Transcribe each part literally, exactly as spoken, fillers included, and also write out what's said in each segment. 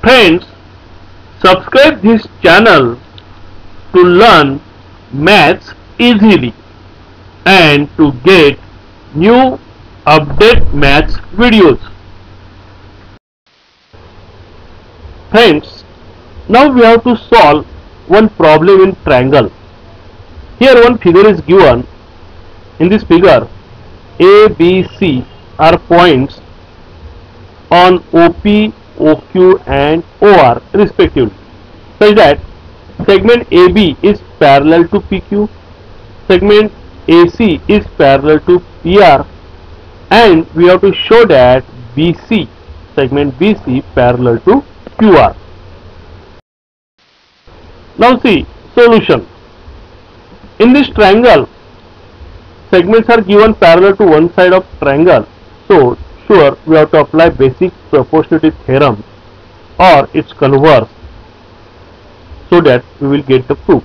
Friends, subscribe this channel to learn maths easily and to get new update maths videos. Friends, now we have to solve one problem in triangle. Here one figure is given. In this figure, A, B, C are points on O P, O Q and O R respectively, such that segment A B is parallel to P Q, segment A C is parallel to P R, and we have to show that B C, segment B C parallel to Q R. Now see solution. In this triangle, segments are given parallel to one side of triangle, so sure we have to apply basic proportionality theorem or its converse so that we will get the proof.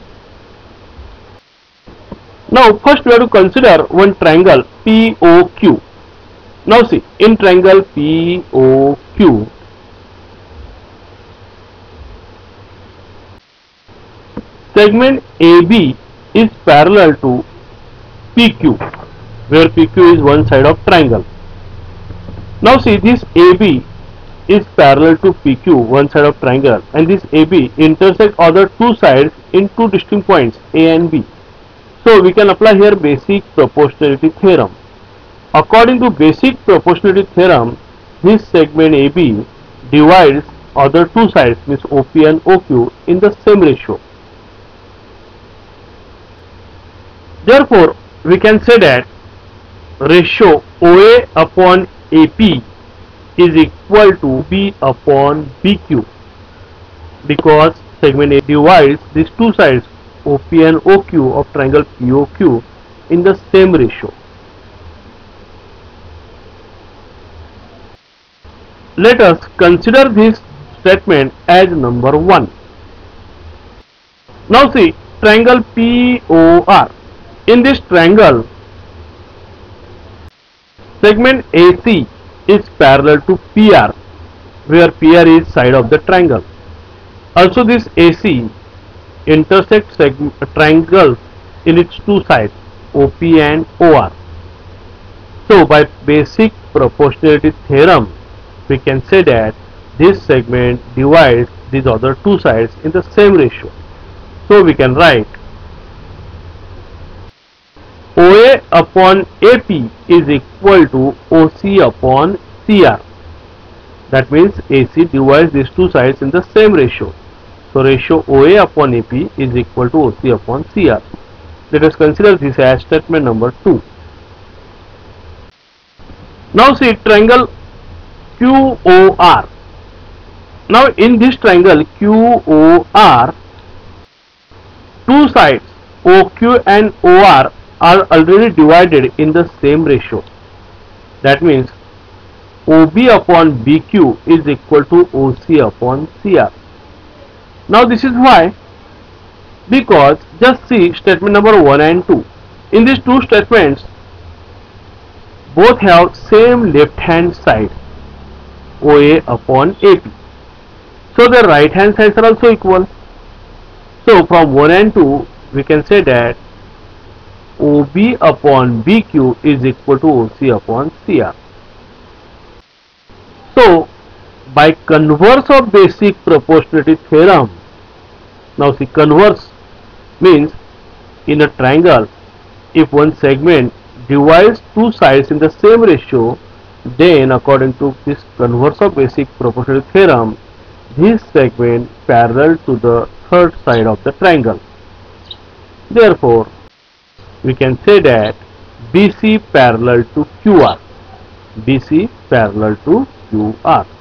Now first we have to consider one triangle P O Q. Now see, in triangle P O Q, segment A B is parallel to P Q, where P Q is one side of triangle. Now see, this A B is parallel to P Q, one side of triangle, and this A B intersect other two sides in two distinct points A and B. So we can apply here basic proportionality theorem. According to basic proportionality theorem, this segment A B divides other two sides, means O P and O Q, in the same ratio. Therefore, we can say that ratio O A upon A P is equal to B upon B Q, because segment A divides these two sides O P and O Q of triangle P O Q in the same ratio. Let us consider this statement as number one. Now see, triangle P O R. In this triangle, segment A C is parallel to P R, where P R is side of the triangle. Also this A C intersects triangles in its two sides, O P and O R. So by basic proportionality theorem, we can say that this segment divides these other two sides in the same ratio. So we can write O A upon A P is equal to O C upon C R. That means A C divides these two sides in the same ratio. So ratio O A upon A P is equal to O C upon C R. Let us consider this as statement number two. Now see triangle Q O R. Now in this triangle Q O R, two sides O Q and O R are already divided in the same ratio. That means O B upon B Q is equal to O C upon C R. Now this is why, because just see statement number one and two. In these two statements, both have same left hand side, O A upon A P. So the right hand sides are also equal. So from one and two, we can say that O B upon B Q is equal to O C upon C R. So by converse of basic proportionality theorem, now see converse means in a triangle, if one segment divides two sides in the same ratio, then according to this converse of basic proportionality theorem, this segment parallel to the third side of the triangle. Therefore, we can say that B C parallel to Q R. B C parallel to Q R.